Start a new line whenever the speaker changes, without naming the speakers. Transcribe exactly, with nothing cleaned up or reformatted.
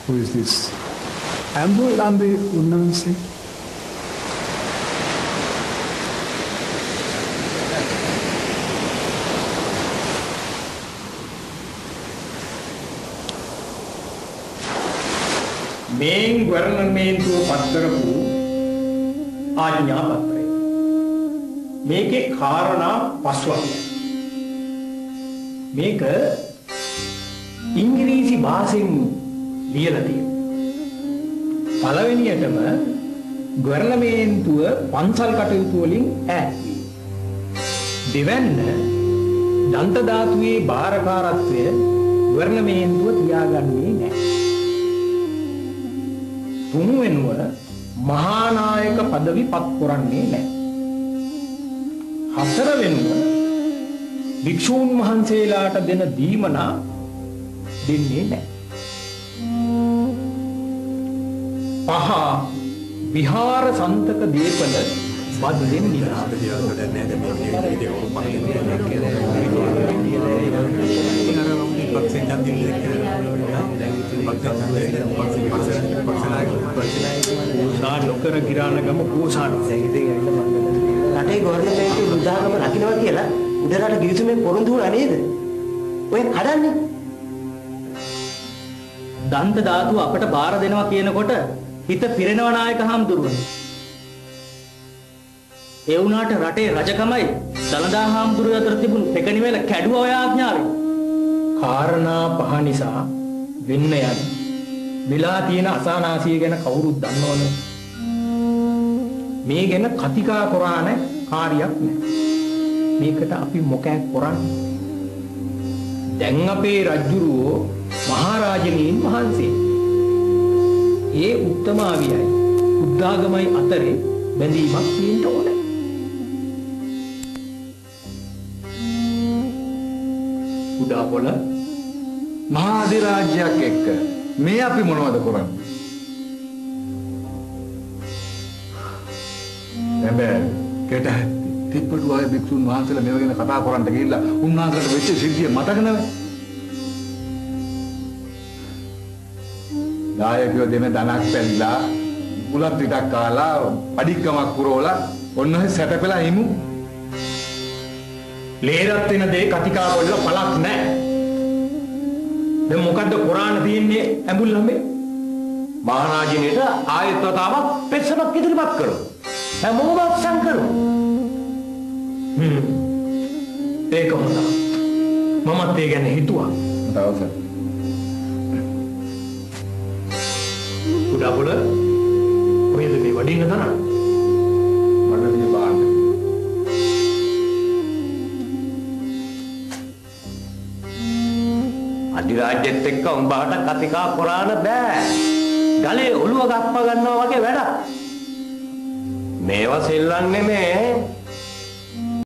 Who is this? Ambul Ambe Unnansi.
මේන් ගවර්නමේන්තුව පත් කරපු ආඥා පත්‍රය. මේකේ කාරණා පස්වක්ය. මේක ඉංග්‍රීසි භාෂෙන් ලියලා තියෙනවා. පළවෙනියටම ගවර්නමේන්තුව පන්සල් කටයුතු වලින් ඈත් වී. දෙවැන්න දන්ත ධාතුවේ භාරකාරත්වය ගවර්නමේන්තුව තියාගන්නේ නැහැ. තුන්වෙනුව මහානායක পদවි පත් කරන්නේ නැහැ. හතරවෙනුව වික්ෂූන් වහන්සේලාට දෙන දීමනා දෙන්නේ නැහැ. පහ විහාර සන්තක දීපල බද දෙන්නේ සා නොකර ගිරානගම ගෝසාන
රටේ ගවර්නමන්ට් වෘද්ධාගම රකින්නවා කියලා උඩරට ගිවිසුමේ පොරොන්දු වුණා නේද? ඔය කඩන්නේ.
දන්ත ධාතුව අපට බාර දෙනවා කියනකොට හිත පිරෙනව නායක හාමුදුරුවනේ. ඒ වුණාට රටේ රජකමයි දලදා හාමුදුරුවෝ අතර තිබුණු පෙකණිවැල කැඩුවා ඔය ආඥාවෙන්.
කාරණා පහ නිසා වෙන්න යන වෙලා තියෙන අසානාසිය ගැන කවුරුත් දන්නවනේ. මේ ගැන කතිකා කොරාන කාර්යයක් නැහැ. මේකට අපි මොකක් කරන්නේ? දැන් අපේ රජුරෝ මහරජණීන් වහන්සේ ඒ උත්තමාවියයි උද්දාගමයි අතරේ බැඳීමක් තියෙන්න ඕනේ. උඩා පොළ
මහා අධිරාජ්‍යයක් එක්ක මේ අපි මොනවද කරන්නේ? හැබැයි කෙට තිප්පටු ආයේ භික්ෂුන් වහන්සේලා මේව ගැන කතා කරන්න ගිහිල්ලා උන්වහන්සේට වෙච්ච සිද්ධිය මතක නැවේ. නායකයෝ දෙන ධනක් පැල්ලා උලත් ටිකක් කාලා පඩික්කමක් පුරවලා ඔන්න ඔය සැටපෙලා හිමු.
ලේරත් වෙන දේ කතිකා වල පළක් නැහැ. දැන් මොකද්ද කුරාන තියෙන්නේ ඇඹුල් ළමේ?
මහරජිනේට ආයත් වතාවක් පෙස්සමක් ඉදිරිපත් කරමු. හැමෝම අත්සන් කරමු.
හ්ම්. ඒක හොඳයි. මමත් ඒ ගැන හිතුවා.
දවසක්.
උඩා පොළ කොහෙද මේ වඩින්න තරම්?
මට මේ බාන්න.
අධිරාජ්‍යත් එක්ක උඹට කතිකා කරන්න බෑ. ගලේ ඔළුව ගප්ප ගන්නවා වගේ වැඩක්. මේවා සෙල්ලම් නෙමේ.